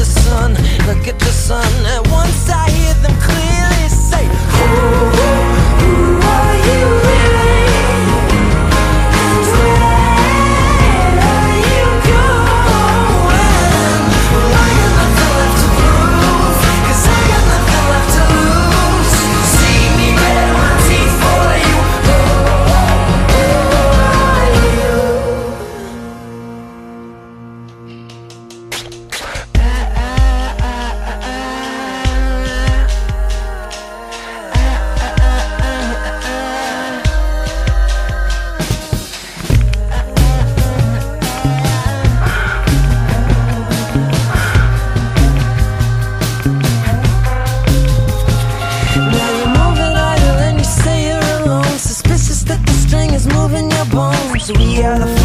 the sun, look at the sun. And once I hear them clearly say, who are you really? And where are you going? Well, I got nothing left to prove, 'cause I got nothing left to lose. See me bare my teeth for you. Now you're moving idle and you say you're alone, suspicious that the string is moving your bones. We are the